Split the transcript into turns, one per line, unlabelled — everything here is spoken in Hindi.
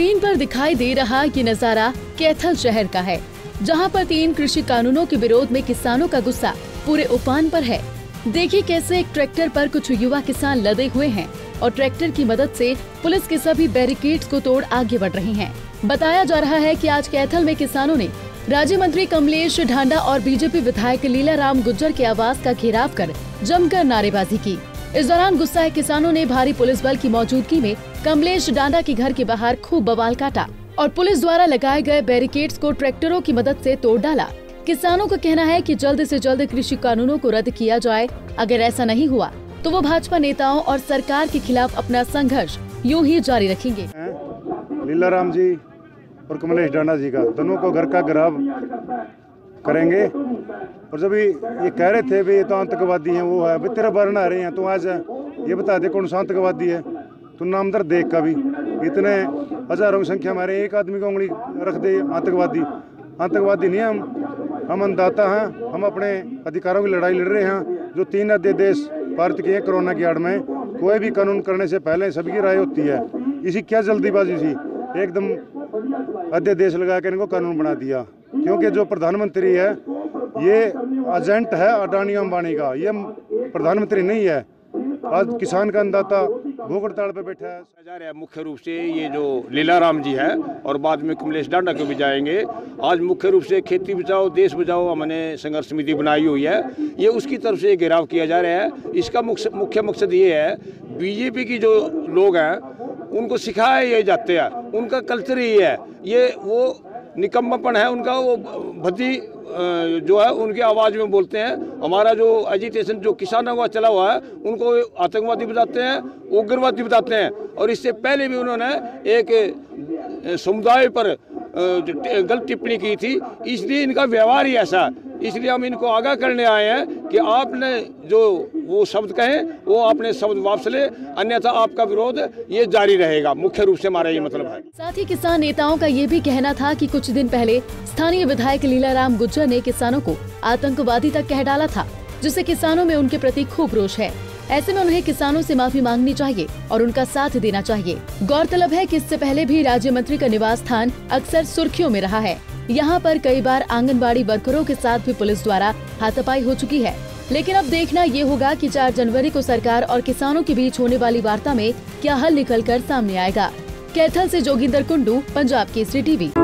स्क्रीन पर दिखाई दे रहा ये नजारा कैथल शहर का है, जहां पर 3 कृषि कानूनों के विरोध में किसानों का गुस्सा पूरे उफान पर है। देखिए कैसे एक ट्रैक्टर पर कुछ युवा किसान लदे हुए हैं और ट्रैक्टर की मदद से पुलिस के सभी बैरिकेड्स को तोड़ आगे बढ़ रहे हैं। बताया जा रहा है कि आज कैथल में किसानों ने राज्य मंत्री कमलेश ढांडा और बीजेपी विधायक लीलाराम गुज्जर के आवास का घेराव कर जमकर नारेबाजी की। इस दौरान गुस्साए किसानों ने भारी पुलिस बल की मौजूदगी में कमलेश ढांडा के घर के बाहर खूब बवाल काटा और पुलिस द्वारा लगाए गए बैरिकेड्स को ट्रैक्टरों की मदद से तोड़ डाला। किसानों का कहना है कि जल्द से जल्द कृषि कानूनों को रद्द किया जाए। अगर ऐसा नहीं हुआ तो वो भाजपा नेताओं और सरकार के खिलाफ अपना संघर्ष यूं ही जारी रखेंगे।
लीलाराम जी और कमलेश ढांडा जी का दोनों को घर का घेराव करेंगे। और जब ये कह रहे थे भी ये तो आतंकवादी हैं, वो है तेरा बरन आ रहे हैं, तो आज ये बता दे कौन सा आतंकवादी है। तो नाम दर देख का भी इतने हजारों की संख्या हमारे एक आदमी को उंगली रख दे आतंकवादी नहीं। हम अन्नदाता हैं, हम अपने अधिकारों की लड़ाई लड़ रहे हैं। जो 3 अध्यादेश भारत के कोरोना की आड़ में, कोई भी कानून करने से पहले सबकी राय होती है। इसी क्या जल्दीबाजी थी, एकदम अध्यादेश लगा के इनको कानून बना दिया। क्योंकि जो प्रधानमंत्री है ये एजेंट है अडानी अंबानी का, ये प्रधानमंत्री नहीं है। आज किसान का अन्नदाता भूख हड़ताल पे बैठा है।
जा रहा है मुख्य रूप से ये जो लीलाराम जी है और बाद में कमलेश ढांडा को भी जाएंगे। आज मुख्य रूप से खेती बचाओ देश बचाओ हमने संघर्ष समिति बनाई हुई है, ये उसकी तरफ से घेराव किया जा रहा है। इसका मुख्य मकसद ये है, बीजेपी की जो लोग हैं उनको सिखाया ये जाते हैं, उनका कल्चर ही है, ये वो निकम्मापन है उनका। वो भद्दी जो है उनकी आवाज़ में बोलते हैं। हमारा जो एजिटेशन जो किसानों का चला हुआ है उनको आतंकवादी बताते हैं, उग्रवादी बताते हैं। और इससे पहले भी उन्होंने एक समुदाय पर गलत टिप्पणी की थी, इसलिए इनका व्यवहार ही ऐसा। इसलिए हम इनको आगाह करने आए हैं कि आपने जो वो शब्द कहे वो आपने शब्द वापस ले, अन्यथा आपका विरोध ये जारी रहेगा। मुख्य रूप से हमारा ये मतलब है।
साथ ही किसान नेताओं का ये भी कहना था कि कुछ दिन पहले स्थानीय विधायक लीलाराम गुज्जर ने किसानों को आतंकवादी तक कह डाला था, जिससे किसानों में उनके प्रति खूब रोष है। ऐसे में उन्हें किसानों से माफी मांगनी चाहिए और उनका साथ देना चाहिए। गौरतलब है कि इससे पहले भी राज्य मंत्री का निवास स्थान अक्सर सुर्खियों में रहा है। यहाँ पर कई बार आंगनबाड़ी वर्करों के साथ भी पुलिस द्वारा हाथापाई हो चुकी है। लेकिन अब देखना ये होगा कि 4 जनवरी को सरकार और किसानों के बीच होने वाली वार्ता में क्या हल निकलकर सामने आएगा। कैथल से जोगिंदर कुंडू, पंजाब केसरी टीवी।